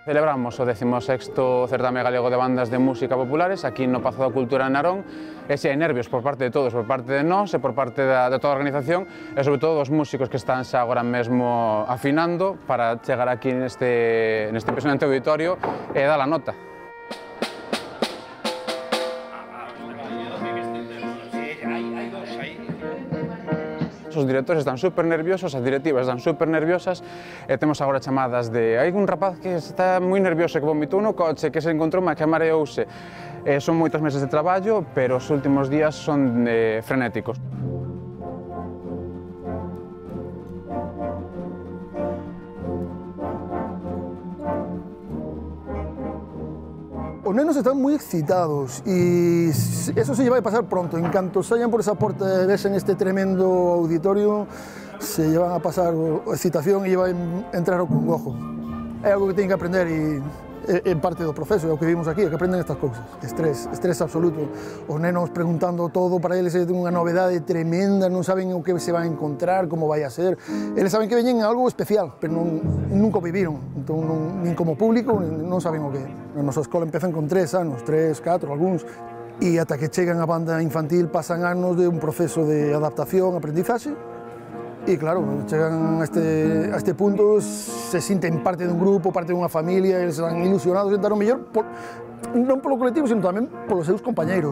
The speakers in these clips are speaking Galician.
Celebramos o 16º Certame Galego de Bandas de Música Populares aquí no Pazo da Cultura en Narón. E se hai nervios por parte de todos, por parte de nós e por parte de toda a organización e sobre todo dos músicos que están xa agora mesmo afinando para chegar aquí neste impresionante auditorio e dar a nota. Os directores están super nerviosos, as directivas están super nerviosas e temos agora chamadas de hai un rapaz que está moi nervioso que vomitou no coche, que se encontrou que mareouse. Son moitos meses de traballo, pero os últimos días son frenéticos. Os nenos están moi excitados e eso se lle vai pasar pronto. En canto saian por esa porta e vesen este tremendo auditorio, se lle van a pasar a excitación e lle vai entrar o congojo. É algo que teñen que aprender e é parte do proceso, é o que vimos aquí, é que aprenden estas cousas. Estrés absoluto. Os nenos preguntando todo, para eles é unha novedade tremenda, non saben o que se van a encontrar, como vai a ser. Eles saben que veñen algo especial, pero nunca o viviron. Entón, nin como público, non saben o que é. Na nosa escola empezan con 3 anos, 3, 4, algúns, e ata que chegan a banda infantil pasan anos de un proceso de adaptación, aprendizaxe. E claro, chegan a este punto, se sinten parte dun grupo, parte dunha familia, eles están ilusionados en dar o mellor, non polo colectivo, sino tamén polos seus compañeiros.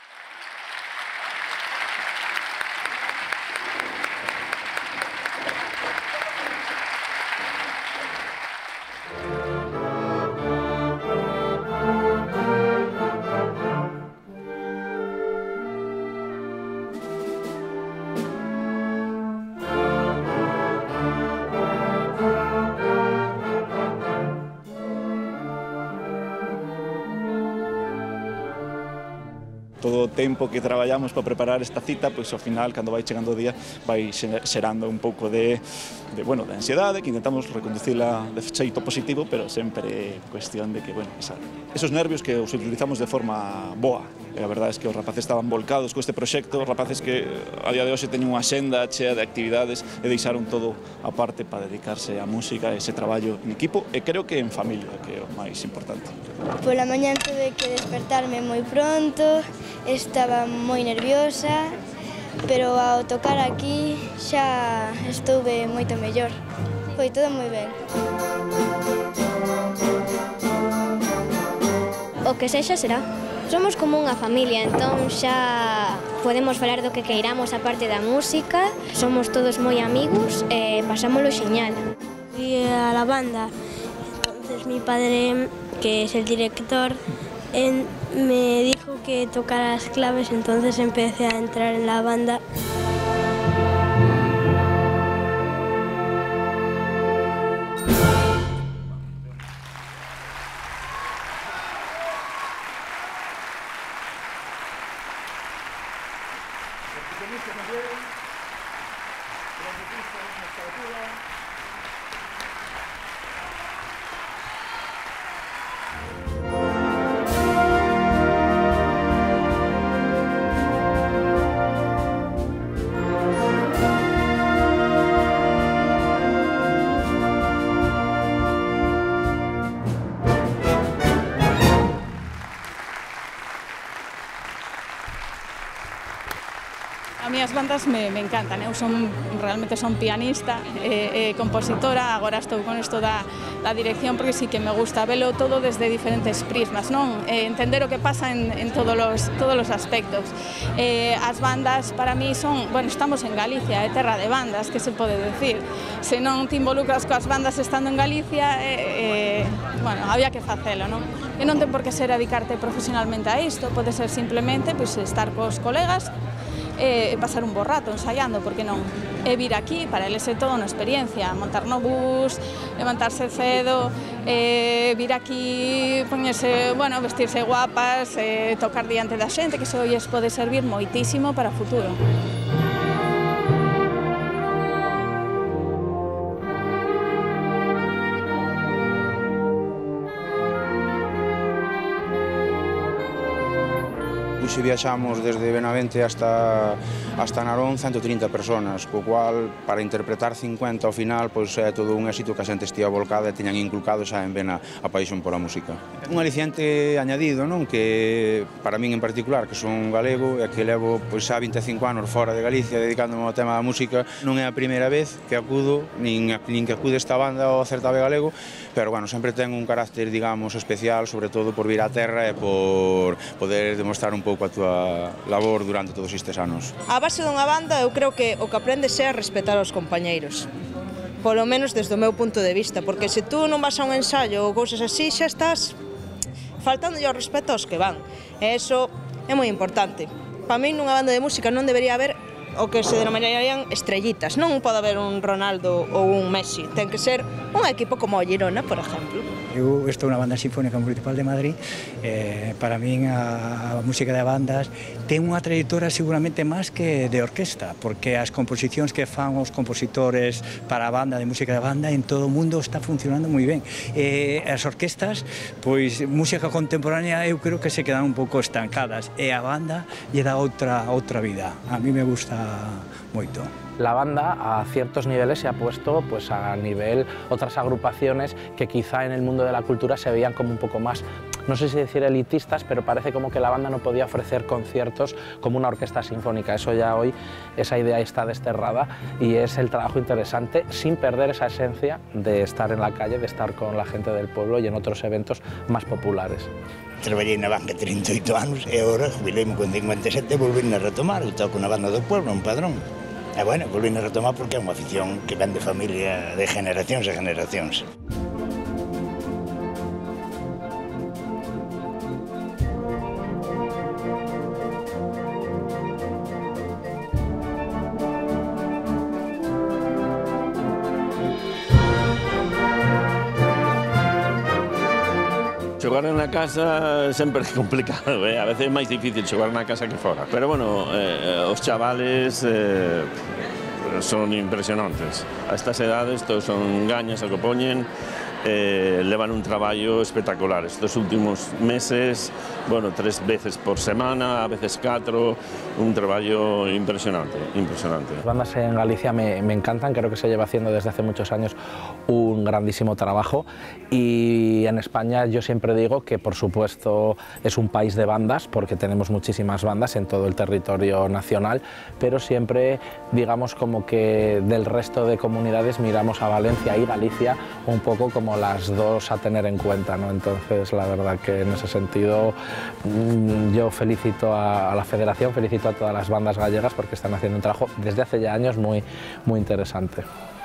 Todo o tempo que traballamos para preparar esta cita, pois ao final, cando vai chegando o día, vai xerando un pouco de ansiedade, que intentamos reconducila de xeito positivo, pero sempre cuestión de que, esos nervios que os utilizamos de forma boa. E a verdade é que os rapaces estaban volcados co este proxecto, os rapaces que a día de hoxe teñen unha xenda chea de actividades e deixaron todo aparte para dedicarse á música e ese traballo en equipo, e creo que en familia, que é o máis importante. Pola mañá tuve que despertarme moi pronto, estaba moi nerviosa, pero ao tocar aquí xa estuve moito mellor. Foi todo moi ben. O que sexa será. Somos como unha familia, entón xa podemos falar do que queiramos a parte da música, somos todos moi amigos e pasámoslo xeñal. Fui a la banda, entonces mi padre, que es el director, me dijo que tocara las claves, entonces empecé a entrar en la banda. A mí as bandas me encantan, eu realmente son pianista e compositora, agora estou con isto da dirección porque sí que me gusta velo todo desde diferentes prismas, non? Entender o que pasa en todos os aspectos. As bandas para mí son, estamos en Galicia, é terra de bandas, que se pode decir? Se non te involucras coas bandas estando en Galicia, había que facelo, non? E non ten por que ser dedicarte profesionalmente a isto, pode ser simplemente estar cos colegas e pasar un bo rato ensaiando, porque non? E vir aquí, para eles é toda unha experiencia, montar no bus, levantarse cedo, vir aquí, poñerse, vestirse guapas, tocar diante da xente, que iso lles pode servir moitísimo para o futuro. hoxe viaxamos desde Benavente hasta Narón 130 personas, co cual, para interpretar 50 ao final, pois é todo un éxito que a xente estiva volcada e teñan inculcado xa en Bena a paixón pola música. Un aliciente añadido, non? Que para min en particular, que son galego e que levo pois xa 25 anos fora de Galicia dedicándome ao tema da música, non é a primeira vez que acudo, nin que acude esta banda ao certame galego, pero bueno, sempre ten un carácter, digamos, especial, sobre todo por vir á terra e por poder demostrar un pouco a túa labor durante todos estes anos. A base dunha banda, eu creo que o que aprendes é a respetar os compañeiros. Polo menos desde o meu punto de vista, porque se tú non vas a un ensaio ou cousas así, xa estás faltando o respeto aos que van. E iso é moi importante. Para min, nunha banda de música non debería haber o que se denominarían estrellitas. Non pode haber un Ronaldo ou un Messi. Ten que ser un equipo como o Girona, por exemplo. Eu estou na Banda Sinfónica Municipal de Madrid. Para min a música de bandas ten unha trayectoria seguramente máis que de orquesta, porque as composicións que fan os compositores para a banda, de música de banda, en todo o mundo está funcionando moi ben. As orquestas, pois música contemporánea eu creo que se quedan un pouco estancadas e a banda lle dá outra vida. A mí me gusta moito. La banda a ciertos niveles se ha puesto pues, a nivel otras agrupaciones que quizá en el mundo de la cultura se veían como un poco más, no sé si decir elitistas, pero parece como que la banda no podía ofrecer conciertos como una orquesta sinfónica. Eso ya hoy, esa idea está desterrada y es el trabajo interesante sin perder esa esencia de estar en la calle, de estar con la gente del pueblo y en otros eventos más populares. Traballei na banca 38 anos e agora jubileime con 57 e volvín a retomar. Eu toco na banda do pueblo, un padrón. E bueno, volvín a retomar porque é unha afición que ven de familia de generacións e generacións. Xogar na casa sempre é complicado, a veces é máis difícil xogar na casa que fora. Pero, bueno, os chavales son impresionantes. A estas edades todos son gañas a que poñen, levan un traballo espectacular. Estos últimos meses, bueno, 3 veces por semana, a veces 4, un traballo impresionante, impresionante. Las bandas en Galicia me encantan, creo que se lleva haciendo desde hace muchos años un grandísimo trabajo y en España yo siempre digo que por supuesto es un país de bandas porque tenemos muchísimas bandas en todo el territorio nacional, pero siempre digamos como que del resto de comunidades miramos a Valencia y Galicia un poco como las dos a tener en cuenta, ¿no? Entonces la verdad que en ese sentido yo felicito a la federación, felicito a todas las bandas gallegas porque están haciendo un trabajo desde hace ya años muy interesante.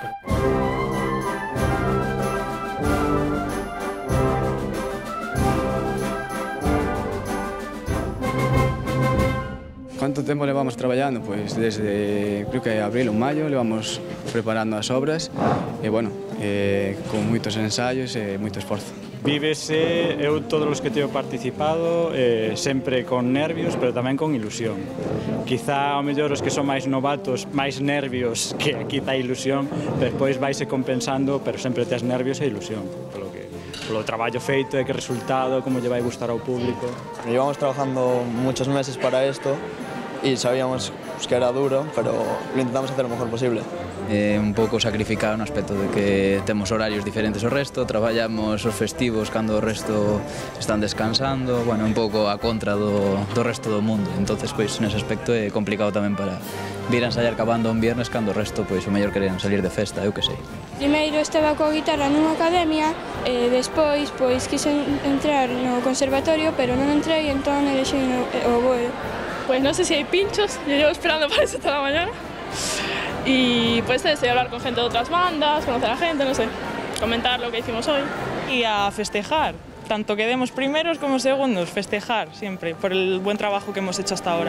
¿Cuánto tempo levamos traballando? Pois desde, creo que abril ou maio, levamos preparando as obras e, bueno, con moitos ensaios e moito esforzo. Vívese, eu todos os que teño participado, sempre con nervios, pero tamén con ilusión. Quizá, ao mellor, os que son máis novatos, máis nervios que quizá ilusión, despois vaise compensando, pero sempre tes nervios e ilusión, polo traballo feito e que resultado, como lle vai gustar ao público. Llevamos trabajando muchos meses para esto y sabíamos que era duro, pero lo intentamos hacer lo mejor posible. Un pouco sacrificado no aspecto de que temos horarios diferentes ao resto, traballamos os festivos cando o resto están descansando, bueno, un pouco a contra do resto do mundo. Entonces, pois, nese aspecto é complicado tamén para vir a ensayar cabando un viernes cando o resto, pois, o mellor querían salir de festa, eu que sei. Primeiro estaba coa guitarra nunha academia e despois, pois, quise entrar no conservatorio, pero non entrei, entón elexei o oboe. Pues no sé si hay pinchos, yo llevo esperando para eso toda la mañana. Y pues eso, hablar con gente de otras bandas, conocer a gente, no sé, comentar lo que hicimos hoy. Y a festejar, tanto quedemos primeros como segundos, festejar siempre por el buen trabajo que hemos hecho hasta ahora.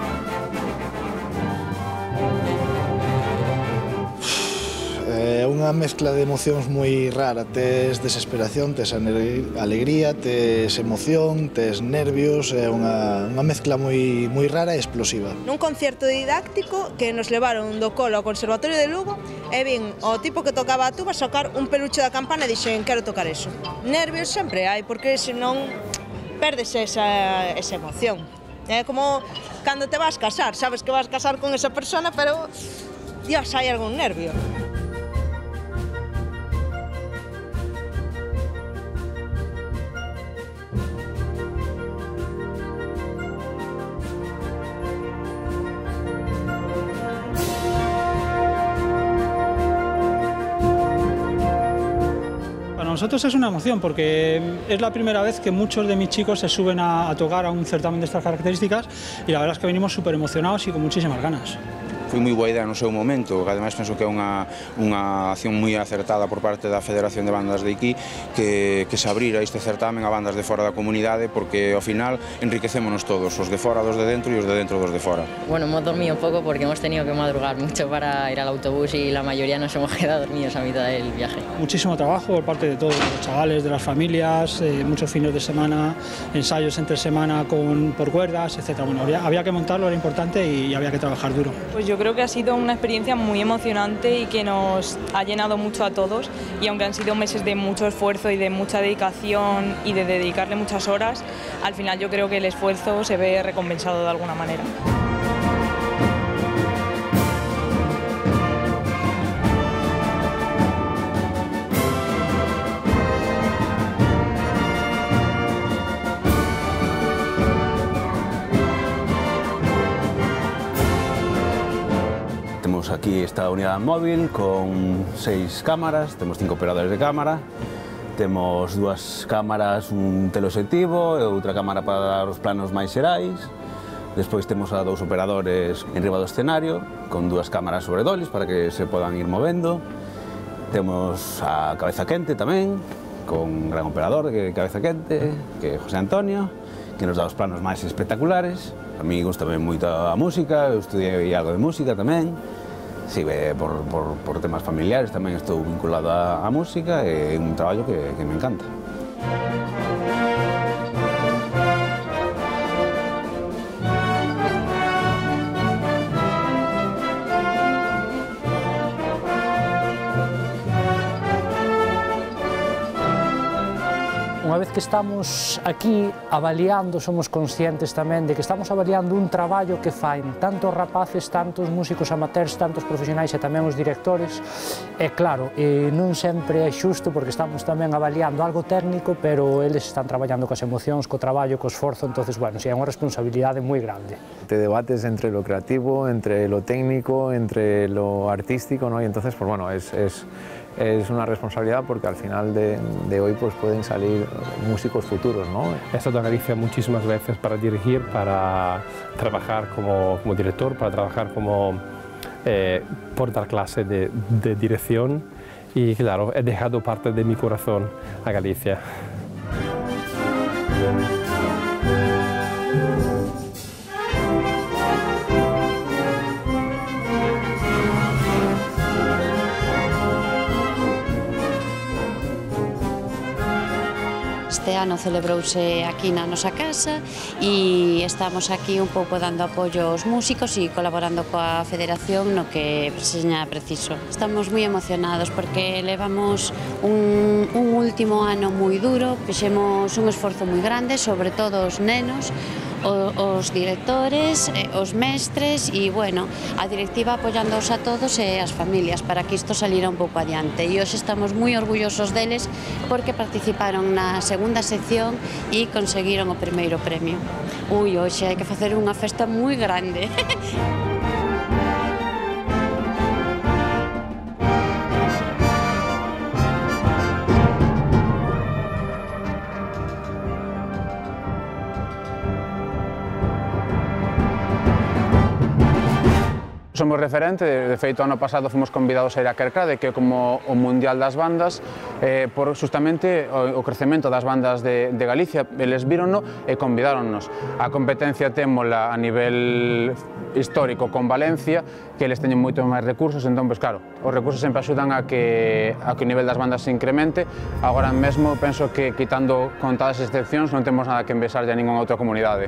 É unha unha mezcla de emocións moi rara. Tes desesperación, tes alegría, tes emoción, tes nervios, é unha mezcla moi rara e explosiva. Nun concierto didáctico que nos levaron do colo ao Conservatorio de Lugo e vin o tipo que tocaba a tuba sacar un peluche da campana e dixen, quero tocar eso. Nervios sempre hai, porque senón perdes esa emoción. É como cando te vas casar, sabes que vas casar con esa persona, pero Dios, hai algún nervio. Para nosotros es una emoción porque es la primera vez que muchos de mis chicos se suben a tocar a un certamen de estas características y la verdad es que venimos súper emocionados y con muchísimas ganas. Foi moi boa idea no seu momento, que ademais penso que é unha acción moi acertada por parte da Federación de Bandas de aquí que se abrira este certamen a bandas de fora da comunidade, porque ao final enriquecémonos todos, os de fora dos de dentro e os de dentro dos de fora. Bueno, hemos dormido un poco porque hemos tenido que madrugar mucho para ir al autobús y la mayoría nos hemos quedado dormidos a mitad del viaje. Muchísimo trabajo por parte de todos, de los chavales, de las familias, muchos fines de semana, ensayos entre semana por cuerdas, etc. Bueno, había que montarlo, era importante y había que trabajar duro. Pues yo creo que ha sido una experiencia muy emocionante y que nos ha llenado mucho a todos, y aunque han sido meses de mucho esfuerzo y de mucha dedicación y de dedicarle muchas horas, al final yo creo que el esfuerzo se ve recompensado de alguna manera. Aquí esta unidade móvil con 6 cámaras, temos 5 operadores de cámara, temos 2 cámaras, un teleobxectivo e outra cámara para dar os planos máis xerais. Despois temos a 2 operadores en riba do escenario con 2 cámaras sobre dolis para que se podan ir movendo. Temos a Cabeza Quente tamén, con un gran operador de Cabeza Quente, que é José Antonio, que nos dá os planos máis espectaculares. A mí gusta moito a música, eu estudiei algo de música tamén. Si, por temas familiares tamén estou vinculado á música e é un traballo que me encanta. Unha vez que estamos aquí avaliando, somos conscientes tamén de que estamos avaliando un traballo que faen tantos rapaces, tantos músicos amateurs, tantos profesionais e tamén os directores. E claro, non sempre é xusto porque estamos tamén avaliando algo técnico, pero eles están traballando coas emocións, co traballo, co esforzo, entonces, bueno, é unha responsabilidade moi grande. Te debates entre lo creativo, entre lo técnico, entre lo artístico, ¿no? Y entonces, pues bueno, es una responsabilidad porque al final de hoy pues pueden salir músicos futuros, ¿no? He estado en Galicia muchísimas veces para dirigir, para trabajar como director, para trabajar por dar clase de dirección y claro, he dejado parte de mi corazón a Galicia. Este ano celebrouse aquí na nosa casa e estamos aquí un pouco dando apoio aos músicos e colaborando coa Federación no que seña preciso. Estamos moi emocionados porque levamos un último ano moi duro, fixemos un esforzo moi grande, sobre todo os nenos, os directores, os mestres e, bueno, a directiva apoiándoos a todos e as familias para que isto salira un pouco adiante. E hoxe estamos moi orgullosos deles porque participaron na segunda sección e conseguiron o primeiro premio. Hoxe hai que facer unha festa moi grande. Somos referente, de feito ano pasado fomos convidados a ir a Kerkrade, que é como o Mundial das Bandas, por justamente o crecemento das bandas de Galicia. Eles víronno e convidáronnos. A competencia témola a nivel histórico con Valencia, que eles teñen moito máis recursos, entón, pois claro, os recursos sempre axudan a que o nivel das bandas se incremente. Agora mesmo penso que, quitando contadas excepcións, non temos nada que envexarlle a ningunha outra comunidade.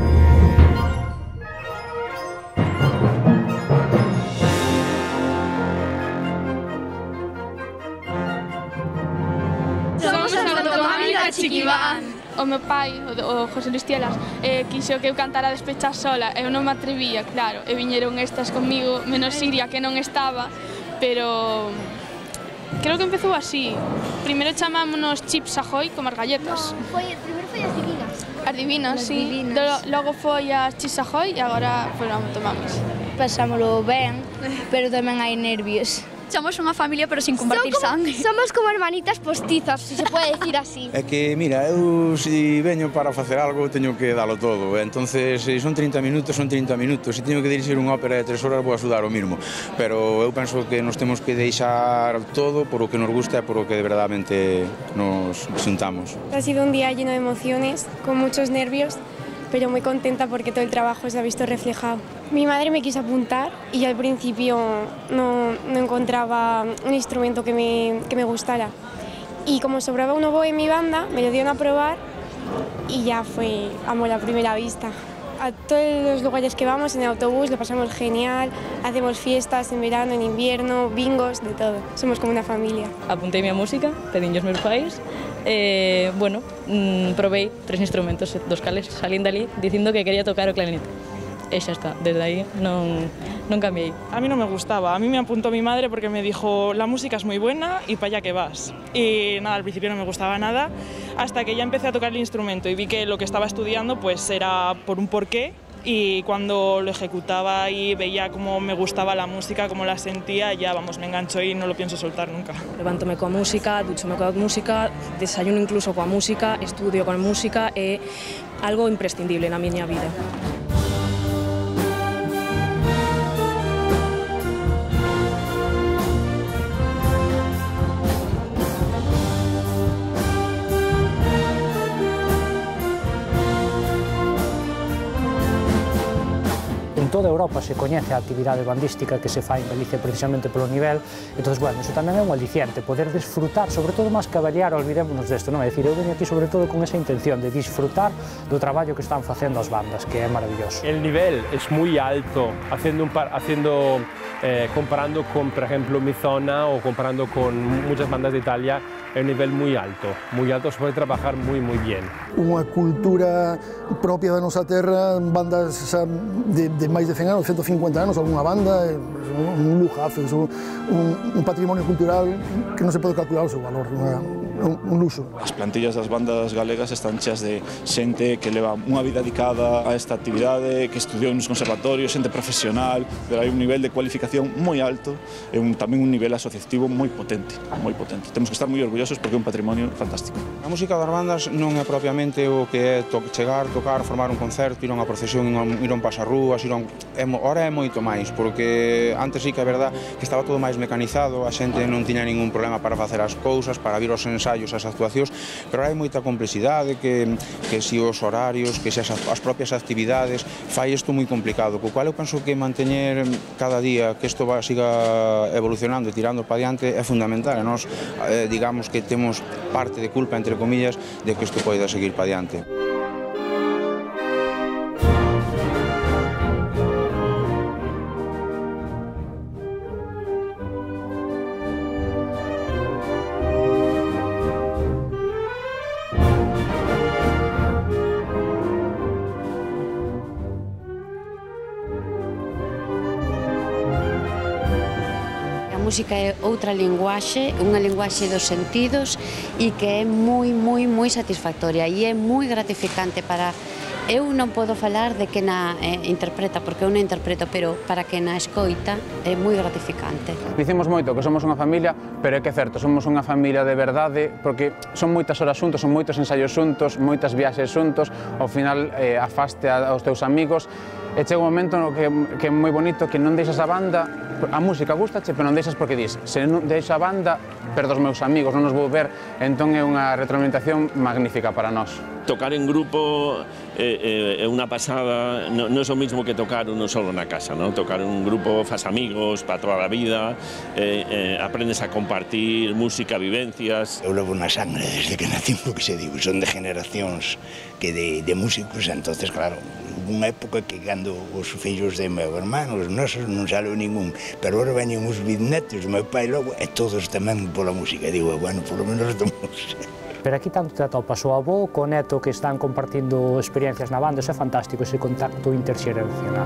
Chiquibán. O meu pai, o José Luis Tielas, quixo que eu cantara Despechas sola, eu non me atrevía, claro, e viñeron estas comigo, menos Siria, que non estaba, pero creo que empezou así. Primeiro chamámonos Chips Ahoy, como as galletas. Primeiro foi as divinas. As divinas, sí. Logo foi as Chips Ahoy e agora foron Motomamis. Pasámolo ben, pero tamén hai nervios. Somos unha familia, pero sin compartir sangue. Somos como hermanitas postizas, se pode decir así. É que, mira, eu se veño para facer algo teño que dalo todo, entonces se son 30 minutos, son 30 minutos, se teño que dirixir unha ópera de 3 horas vou a sudar o mismo, pero eu penso que nos temos que deixar todo por o que nos gusta e por o que de verdadamente nos xuntamos. Ha sido un día lleno de emociones, con muchos nervios, pero muy contenta porque todo el trabajo se ha visto reflejado. Mi madre me quiso apuntar y yo al principio no encontraba un instrumento que me gustara. Y como sobraba un oboe en mi banda, me lo dieron a probar y ya fue amor a primera vista. A todos los lugares que vamos en el autobús lo pasamos genial, hacemos fiestas en verano, en invierno, bingos, de todo. Somos como una familia. Apuntéme a música, pedín os meus pais, bueno, probei 3 instrumentos, dos cales salín dali dicindo que quería tocar o clarinete. E xa está, desde aí non cambiei. A mí no me gustaba, a mí me apuntó mi madre porque me dijo la música es muy buena y para allá que vas. Y nada, al principio no me gustaba nada, hasta que ya empecé a tocar el instrumento y vi que lo que estaba estudiando pues era por un porqué, y cuando lo ejecutaba y veía cómo me gustaba la música, cómo la sentía, ya vamos, me enganchó y no lo pienso soltar nunca. Levántome coa música, duchome coa música, desayuno incluso coa música, estudio coa música, é algo imprescindible na miña vida. Toda Europa se coñece a actividade bandística que se fai en Galicia precisamente polo nivel, entón, bueno, iso tamén é un aliciente, poder disfrutar, sobre todo máis que avaliar, olvidémonos desto, non? É dicir, eu veño aquí sobre todo con esa intención de disfrutar do traballo que están facendo as bandas, que é maravilloso. El nivel es muy alto, comparando con, por ejemplo, mi zona o comparando con muchas bandas de Italia, é un nivel moi alto, se pode trabajar moi bien. Unha cultura propia da nosa terra, bandas de máis de 100 anos, 150 anos, algunha banda, un lujazo, un patrimonio cultural que non se pode calcular o seu valor, un luxo. As plantillas das bandas galegas están cheas de xente que leva unha vida dedicada a esta actividade, que estudiou nos conservatorios, xente profesional, pero hai un nivel de cualificación moi alto e tamén un nivel asociativo moi potente, moi potente. Temos que estar moi orgullosos porque é un patrimonio fantástico. A música das bandas non é propiamente o que é chegar, tocar, formar un concerto, ir a unha procesión, ir a un pasarrúas, ahora é moito máis, porque antes sí que é verdad que estaba todo máis mecanizado, a xente non tiña ningún problema para facer as cousas, para vir aos ensaios, as actuacións, pero hai moita complexidade, que si os horarios, que si as propias actividades, fai isto moi complicado, co cual eu penso que manteñer cada día que isto siga evolucionando e tirando para diante é fundamental, e nós digamos que temos parte de culpa, entre comillas, de que isto poida seguir para diante. A música é outra linguaxe, unha linguaxe dos sentidos e que é moi satisfactoria e é moi gratificante para Eu non podo falar de que na interpreta, porque eu non interpreto, pero para que na escoita é moi gratificante. Dicimos moito que somos unha familia, pero é que é certo, somos unha familia de verdade, porque son moitas horas xuntos, son moitos ensaios xuntos, moitas viaxes xuntos, ao final afaste aos teus amigos, e chega un momento no que é moi bonito que non deixas a banda, a música gustache, pero non deixas porque dis, se non deixo a banda, perdo os meus amigos, non os vou ver, entón é unha retroalimentación magnífica para nós. Tocar en grupo é unha pasada, non é o mismo que tocar uno solo na casa, ¿no? Tocar en un grupo fas amigos para toda a vida, aprendes a compartir música, vivencias. Eu levo na sangre desde que nací, porque se digo, son de generacións que de músicos, entonces claro, unha época que cando os fillos de meu irmán, os nosos, non saleu ningún, pero agora veñen os bisnetos, meu pai logo, e todos tamén pola música, digo, bueno, polo menos estamos. Pero aquí tanto te atopas o avó co neto que están compartindo experiencias na banda, é fantástico ese contacto interxeracional.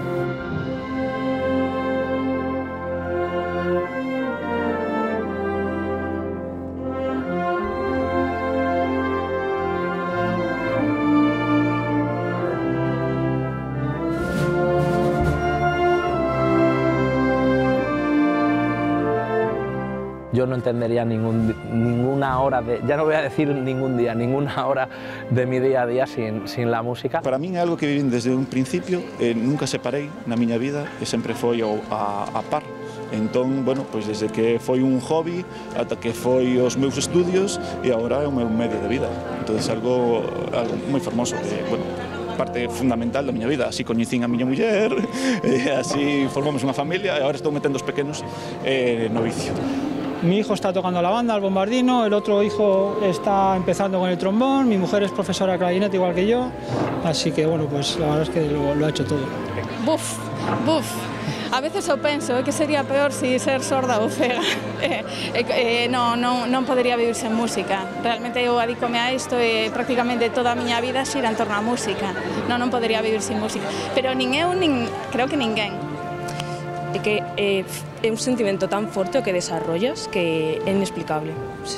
Yo no entendería ninguna hora, ya no voy a decir ningún día, ninguna hora de mi día a día sin la música. Para min é algo que vivín desde un principio, nunca separei na miña vida e sempre foi a par. Entón, bueno, pois desde que foi un hobby ata que foi os meus estudios e agora é o meu medio de vida. Entón, algo moi fermoso que, bueno, parte fundamental da miña vida. Así coñecín a miña muller, así formamos unha familia e agora estou metendo os pequenos no vicio. Mi hijo está tocando la banda, el bombardino, el otro hijo está empezando con el trombón, mi mujer es profesora de clarinete igual que yo, así que bueno, pues la verdad es que lo ha hecho todo. Buf. A veces eu penso que sería peor si ser sorda ou cega. Non podería vivir sen música. Realmente eu adícome a isto e prácticamente toda a miña vida xira en torno á música. Non podería vivir sin música. Pero nin eu, nin creo que ninguén. É que é un sentimento tan forte o que desarrollas que é inexplicable.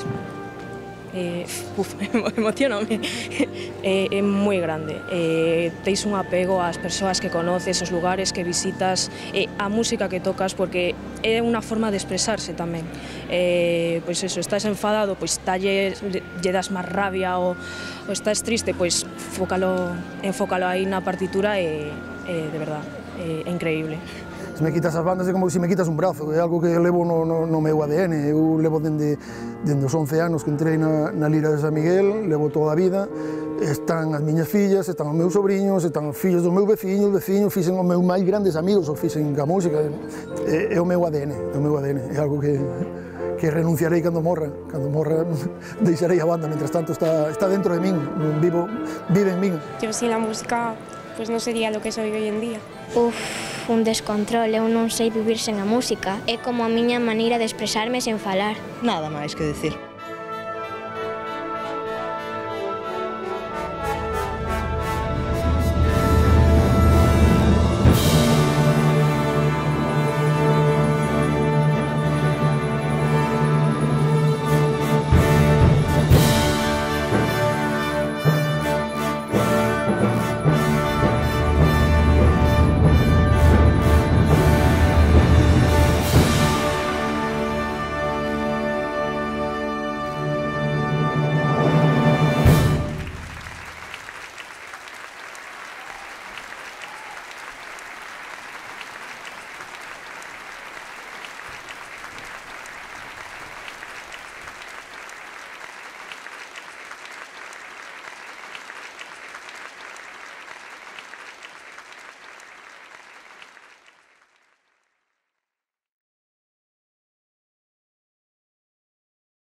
Emocioname. É moi grande. Teis un apego ás persoas que conoces, os lugares que visitas, a música que tocas, porque é unha forma de expresarse tamén. Pois eso, estás enfadado, pois lle das máis rabia, ou estás triste, pois enfócalo aí na partitura e de verdad, é increíble. Se me quitas as bandas é como se me quitas un brazo, é algo que levo no meu ADN, eu levo dende os 11 anos que entrei na Lira de San Miguel, levo toda a vida, están as miñas fillas, están os meus sobrinhos, están os fillos dos meus veciños, fixen os meus máis grandes amigos, os fixen ca música, é o meu ADN, é algo que renunciarei cando morra deixarei a banda, mientras tanto está dentro de min, vive en min. Yo sin la música pues no sería lo que soy hoy en día. Un descontrol, eu non sei vivir sen a música. É como a miña maneira de expresarme sen falar. Nada máis que decir.